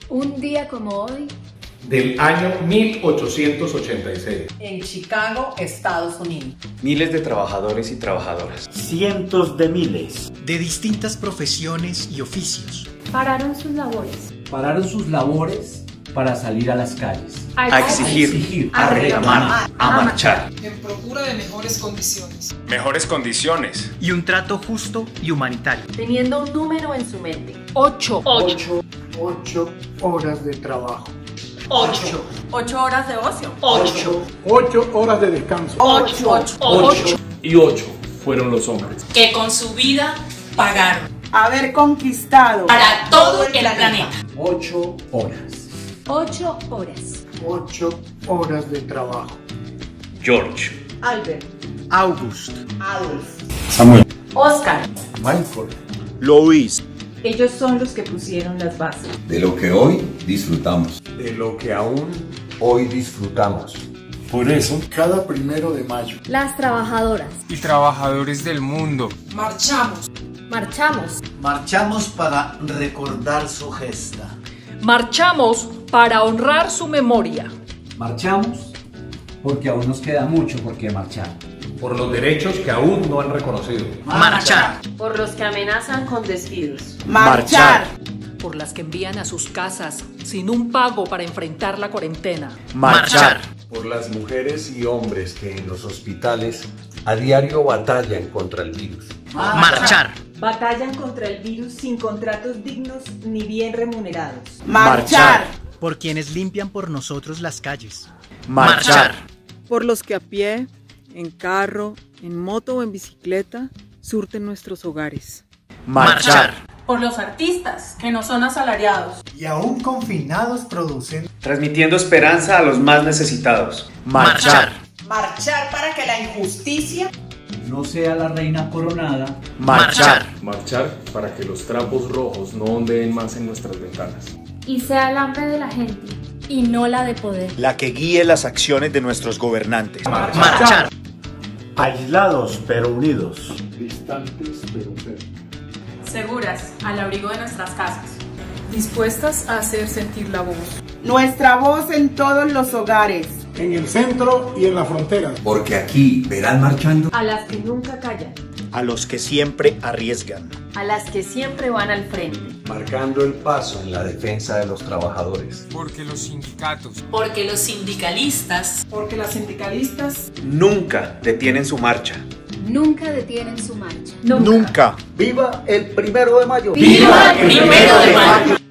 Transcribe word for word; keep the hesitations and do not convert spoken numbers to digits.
Un día como hoy, del año mil ochocientos ochenta y seis. En Chicago, Estados Unidos. Miles de trabajadores y trabajadoras. Cientos de miles. De distintas profesiones y oficios. pararon sus labores. Pararon sus labores para salir a las calles. A, a exigir, exigir, a reclamar, a, a marchar. En procura de mejores condiciones. Mejores condiciones. Y un trato justo y humanitario. Teniendo un número en su mente. Ocho. Ocho. Ocho horas de trabajo. Ocho. Ocho horas de ocio. Ocho. Ocho horas de descanso. Ocho. Ocho. Ocho. Y ocho fueron los hombres. Que con su vida pagaron. Haber conquistado. Para todo el planeta. Ocho horas. Ocho horas. Ocho horas de trabajo. George. Albert. August. Adolf. Samuel. Oscar. Michael. Luis. Ellos son los que pusieron las bases. De lo que hoy disfrutamos. De lo que aún hoy disfrutamos. Por eso, cada primero de mayo, Las trabajadoras. Y trabajadores del mundo. Marchamos. Marchamos. Marchamos para recordar su gesta. Marchamos para honrar su memoria. Marchamos porque aún nos queda mucho por qué marchar. Por los derechos que aún no han reconocido. Marchar. Por los que amenazan con despidos. Marchar. Por las que envían a sus casas sin un pago para enfrentar la cuarentena. Marchar. Por las mujeres y hombres que en los hospitales a diario batallan contra el virus. Marchar. Batallan contra el virus sin contratos dignos ni bien remunerados. Marchar. Por quienes limpian por nosotros las calles. Marchar. Por los que a pie, en carro, en moto o en bicicleta, surten nuestros hogares. Marchar. Por los artistas que no son asalariados. y aún confinados producen. Transmitiendo esperanza a los más necesitados. Marchar. Marchar para que la injusticia No sea la reina coronada. Marchar. Marchar para que los trapos rojos no ondeen más en nuestras ventanas. Y sea el hambre de la gente y no la de poder. La que guíe las acciones de nuestros gobernantes. Marchar. Aislados pero unidos. Distantes pero cerca. Seguras al abrigo de nuestras casas. Dispuestas a hacer sentir la voz. nuestra voz en todos los hogares. En el centro y en la frontera. Porque aquí verán marchando A las que nunca callan. A los que siempre arriesgan. A las que siempre van al frente. Marcando el paso en la defensa de los trabajadores. Porque los sindicatos. Porque los sindicalistas. Porque las sindicalistas Nunca detienen su marcha. Nunca detienen su marcha. Nunca. ¡Viva el primero de mayo! ¡Viva el primero de mayo!